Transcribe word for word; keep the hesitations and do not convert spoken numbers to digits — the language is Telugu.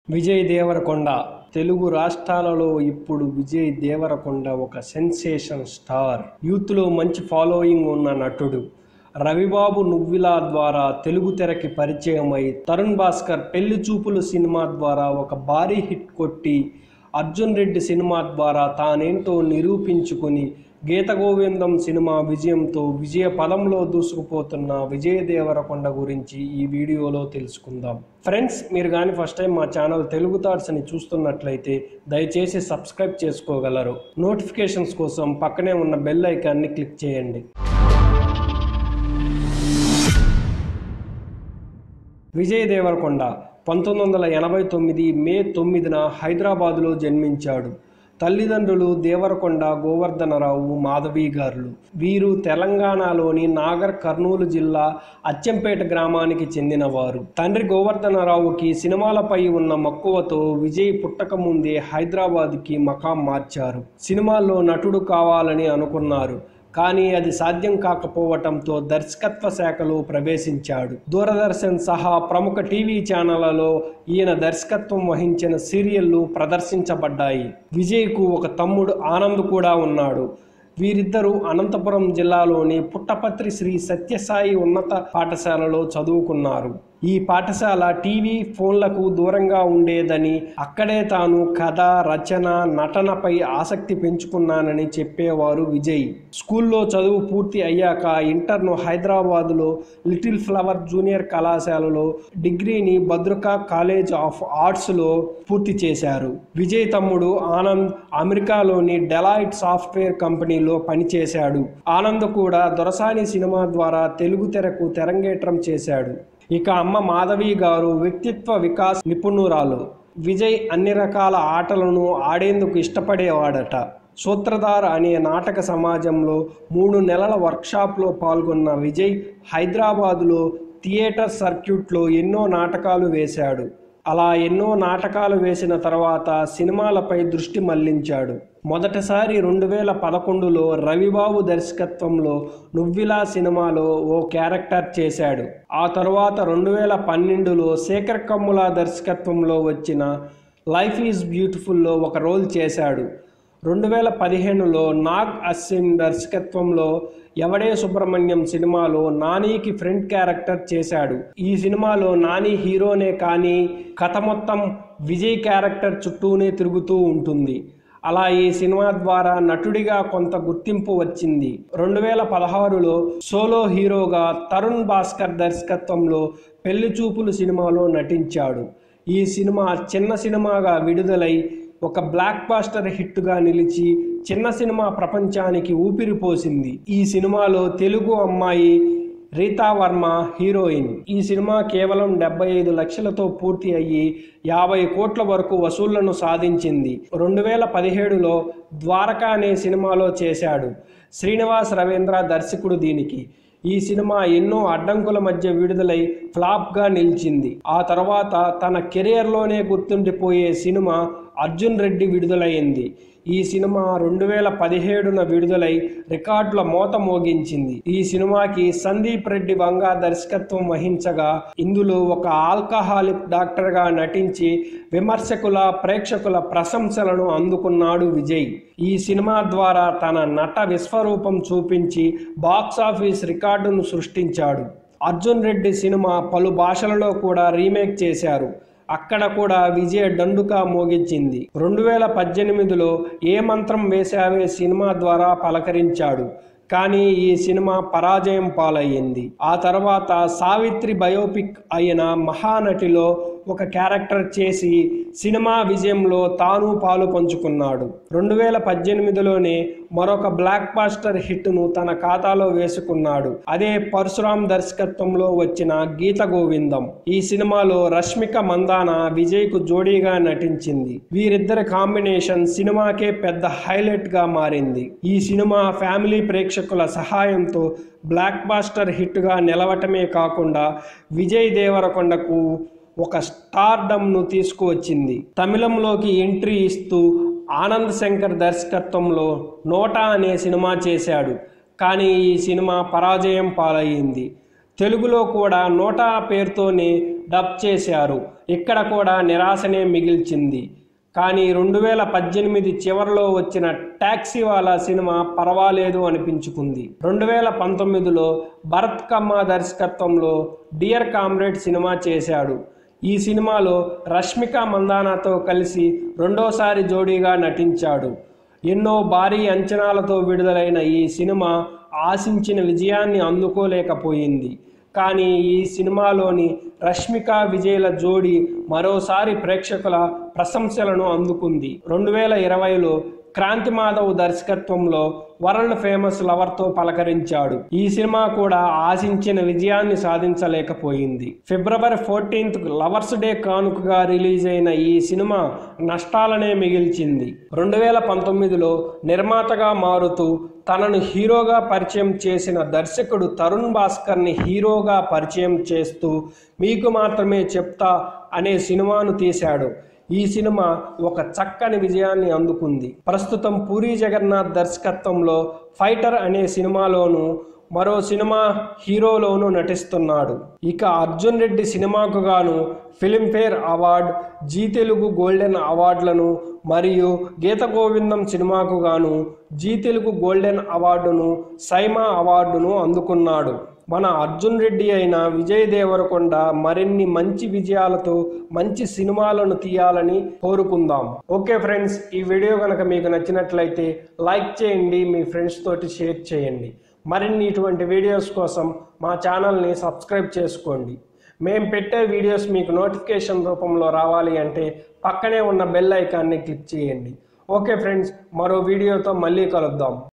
విజయ్ దేవరకొండ తెలుగు రాష్ట్రాలలో ఇప్పుడు విజయ్ దేవరకొండ ఒక సెన్సేషన్ స్టార్. యూత్లో మంచి ఫాలోయింగ్ ఉన్న నటుడు. రవిబాబు నువ్విలా ద్వారా తెలుగు తెరకి పరిచయమై తరుణ్ భాస్కర్ పెళ్లి చూపులు సినిమా ద్వారా ఒక భారీ హిట్ కొట్టి అర్జున్ రెడ్డి సినిమా ద్వారా తానేంటో నిరూపించుకుని గీత గోవిందం సినిమా విజయంతో విజయ పదంలో దూసుకుపోతున్న విజయ్ దేవరకొండ గురించి ఈ వీడియోలో తెలుసుకుందాం. ఫ్రెండ్స్, మీరు కానీ ఫస్ట్ టైం మా ఛానల్ తెలుగు థాట్స్ అని చూస్తున్నట్లయితే దయచేసి సబ్స్క్రైబ్ చేసుకోగలరు. నోటిఫికేషన్స్ కోసం పక్కనే ఉన్న బెల్ ఐకాన్ని క్లిక్ చేయండి. విజయ్ దేవరకొండ పంతొమ్మిది వందల ఎనభై తొమ్మిది మే తొమ్మిదిన హైదరాబాదులో జన్మించాడు. తల్లిదండ్రులు దేవరకొండ గోవర్ధనరావు, మాధవి గారులు. వీరు తెలంగాణలోని నాగర్ కర్నూలు జిల్లా అచ్చంపేట గ్రామానికి చెందినవారు. తండ్రి గోవర్ధనరావుకి సినిమాలపై ఉన్న మక్కువతో విజయ్ పుట్టక ముందే హైదరాబాద్కి మకాం మార్చారు. సినిమాల్లో నటుడు కావాలని అనుకున్నారు, కానీ అది సాధ్యం కాకపోవటంతో దర్శకత్వ శాఖలో ప్రవేశించాడు. దూరదర్శన్ సహా ప్రముఖ టీవీ ఛానళ్లలో ఈయన దర్శకత్వం వహించిన సీరియళ్లు ప్రదర్శించబడ్డాయి. విజయ్కు ఒక తమ్ముడు ఆనంద్ కూడా ఉన్నాడు. వీరిద్దరూ అనంతపురం జిల్లాలోని పుట్టపత్రి శ్రీ సత్యసాయి ఉన్నత పాఠశాలలో చదువుకున్నారు. ఈ పాఠశాల టీవీ, ఫోన్లకు దూరంగా ఉండేదని, అక్కడే తాను కథ, రచన, నటనపై ఆసక్తి పెంచుకున్నానని చెప్పేవారు విజయ్. స్కూల్లో చదువు పూర్తి అయ్యాక ఇంటర్ను హైదరాబాదులో లిటిల్ ఫ్లవర్ జూనియర్ కళాశాలలో, డిగ్రీని భద్రకా కాలేజ్ ఆఫ్ ఆర్ట్స్లో పూర్తి చేశారు. విజయ్ తమ్ముడు ఆనంద్ అమెరికాలోని డెలాయిట్ సాఫ్ట్వేర్ కంపెనీలో పనిచేశాడు. ఆనంద్ కూడా దొరసాని సినిమా ద్వారా తెలుగు తెరకు తెరంగేట్రం చేశాడు. ఇక అమ్మ మాధవి గారు వ్యక్తిత్వ వికాస్ నిపుణురాలు. విజయ్ అన్ని రకాల ఆటలను ఆడేందుకు ఇష్టపడేవాడట. సూత్రధార్ అనే నాటక సమాజంలో మూడు నెలల వర్క్షాప్లో పాల్గొన్న విజయ్ హైదరాబాదులో థియేటర్ సర్క్యూట్లో ఎన్నో నాటకాలు వేశాడు. అలా ఎన్నో నాటకాలు వేసిన తర్వాత సినిమాలపై దృష్టి మళ్లించాడు. మొదటిసారి రెండు వేల పదకొండులో రవిబాబు దర్శకత్వంలో నువ్విలా సినిమాలో ఓ క్యారెక్టర్ చేశాడు. ఆ తరువాత రెండు వేల పన్నెండులో శేఖర్ కమ్ముల దర్శకత్వంలో వచ్చిన లైఫ్ ఈజ్ బ్యూటిఫుల్లో ఒక రోల్ చేశాడు. రెండు వేల పదిహేనులో నాగ్ అశ్విన్ దర్శకత్వంలో ఎవడే సుబ్రహ్మణ్యం సినిమాలో నానికి ఫ్రెండ్ క్యారెక్టర్ చేశాడు. ఈ సినిమాలో నాని హీరోనే కానీ కథ మొత్తం విజయ్ క్యారెక్టర్ చుట్టూనే తిరుగుతూ ఉంటుంది. అలా ఈ సినిమా ద్వారా నటుడిగా కొంత గుర్తింపు వచ్చింది. రెండు వేల పదహారులో సోలో హీరోగా తరుణ్ భాస్కర్ దర్శకత్వంలో పెళ్లి చూపులు సినిమాలో నటించాడు. ఈ సినిమా చిన్న సినిమాగా విడుదలై ఒక బ్లాక్ బాస్టర్ హిట్గా నిలిచి చిన్న సినిమా ప్రపంచానికి ఊపిరిపోసింది. ఈ సినిమాలో తెలుగు అమ్మాయి రీతా వర్మ హీరోయిన్. ఈ సినిమా కేవలం డెబ్బై ఐదు లక్షలతో పూర్తి అయ్యి యాభై కోట్ల వరకు వసూళ్లను సాధించింది. రెండు వేల పదిహేడులో ద్వారకా అనే సినిమాలో చేశాడు. శ్రీనివాస్ రవీంద్ర దర్శకుడు దీనికి. ఈ సినిమా ఎన్నో అడ్డంకుల మధ్య విడుదలై ఫ్లాప్గా నిలిచింది. ఆ తర్వాత తన కెరియర్లోనే గుర్తుండిపోయే సినిమా అర్జున్ రెడ్డి విడుదలైంది. ఈ సినిమా రెండు వేల పదిహేడున విడుదలై రికార్డుల మోత మోగించింది. ఈ సినిమాకి సందీప్ రెడ్డి వంగా దర్శకత్వం వహించగా ఇందులో ఒక ఆల్కహాలిక్ డాక్టర్గా నటించి విమర్శకుల, ప్రేక్షకుల ప్రశంసలను అందుకున్నాడు విజయ్. ఈ సినిమా ద్వారా తన నట విశ్వరూపం చూపించి బాక్సాఫీస్ రికార్డును సృష్టించాడు. అర్జున్ రెడ్డి సినిమా పలు భాషలలో కూడా రీమేక్ చేశారు. అక్కడ కూడా విజయ్ డండుకా మోగించింది. రెండు వేల పద్దెనిమిదిలో ఏ మంత్రం వేశావే సినిమా ద్వారా పలకరించాడు, కానీ ఈ సినిమా పరాజయం పాలయ్యింది. ఆ తర్వాత సావిత్రి బయోపిక్ అయిన మహానటిలో ఒక క్యారెక్టర్ చేసి సినిమా విజయంలో తాను పాలు పంచుకున్నాడు. రెండు వేల పద్దెనిమిదిలోనే మరొక బ్లాక్ బాస్టర్ హిట్ను తన ఖాతాలో వేసుకున్నాడు. అదే పరశురామ్ దర్శకత్వంలో వచ్చిన గీత గోవిందం. ఈ సినిమాలో రష్మిక మందాన విజయ్కు జోడీగా నటించింది. వీరిద్దరి కాంబినేషన్ సినిమాకే పెద్ద హైలైట్గా మారింది. ఈ సినిమా ఫ్యామిలీ ప్రేక్షకుల సహాయంతో బ్లాక్ బాస్టర్ హిట్గా నిలవటమే కాకుండా విజయ్ దేవరకొండకు ఒక స్టార్డమ్ను తీసుకువచ్చింది. తమిళంలోకి ఎంట్రీ ఇస్తూ ఆనంద్ శంకర్ దర్శకత్వంలో నోటా అనే సినిమా చేశాడు. కానీ ఈ సినిమా పరాజయం పాలయ్యింది. తెలుగులో కూడా నోటా పేరుతోనే డబ్ చేశారు. ఇక్కడ కూడా నిరాశనే మిగిల్చింది. కానీ రెండు వేల పద్దెనిమిది చివరిలో వచ్చిన టాక్సీవాలా సినిమా పర్వాలేదు అనిపించుకుంది. రెండు వేల పంతొమ్మిదిలో భరత్ కమ్మ దర్శకత్వంలో డియర్ కామ్రేడ్ సినిమా చేశాడు. ఈ సినిమాలో రష్మిక మందానాతో కలిసి రెండోసారి జోడీగా నటించాడు. ఎన్నో భారీ అంచనాలతో విడుదలైన ఈ సినిమా ఆశించిన విజయాన్ని అందుకోలేకపోయింది. కానీ ఈ సినిమాలోని రష్మిక విజయ్ల జోడీ మరోసారి ప్రేక్షకుల ప్రశంసలను అందుకుంది. రెండు వేల ఇరవైలో క్రాంతి మాధవ్ దర్శకత్వంలో వరల్డ్ ఫేమస్ లవర్తో పలకరించాడు. ఈ సినిమా కూడా ఆశించిన విజయాన్ని సాధించలేకపోయింది. ఫిబ్రవరి ఫోర్టీన్త్ లవర్స్ డే కానుకగా రిలీజ్ అయిన ఈ సినిమా నష్టాలనే మిగిల్చింది. రెండు వేల పంతొమ్మిదిలో నిర్మాతగా మారుతూ తనను హీరోగా పరిచయం చేసిన దర్శకుడు తరుణ్ భాస్కర్ని హీరోగా పరిచయం చేస్తూ మీకు మాత్రమే చెప్తా అనే సినిమాను తీశాడు. ఈ సినిమా ఒక చక్కని విజయాన్ని అందుకుంది. ప్రస్తుతం పూరి జగన్నాథ్ దర్శకత్వంలో ఫైటర్ అనే సినిమాలోను మరో సినిమా హీరోలోను నటిస్తున్నాడు. ఇక అర్జున్ రెడ్డి సినిమాకు గాను Filmfare award, Zee Telugu golden అవార్డులను మరియు గీత గోవిందం సినిమాకు గాను జీ తెలుగు గోల్డెన్ అవార్డును, సైమా అవార్డును అందుకున్నాడు. మన అర్జున్ రెడ్డి అయిన విజయ్ దేవరకొండ మరిన్ని మంచి విజయాలతో మంచి సినిమాలను తీయాలని కోరుకుందాం. ఓకే ఫ్రెండ్స్, ఈ వీడియో కనుక మీకు నచ్చినట్లయితే లైక్ చేయండి, మీ ఫ్రెండ్స్ తోటి షేర్ చేయండి. మరిన్ని ఇటువంటి వీడియోస్ కోసం మా ఛానల్ని సబ్స్క్రైబ్ చేసుకోండి. మేము పెట్టే వీడియోస్ మీకు నోటిఫికేషన్ రూపంలో రావాలి అంటే పక్కనే ఉన్న బెల్ ఐకాన్ని క్లిక్ చేయండి. ఓకే ఫ్రెండ్స్, మరో వీడియోతో మళ్ళీ కలుద్దాం.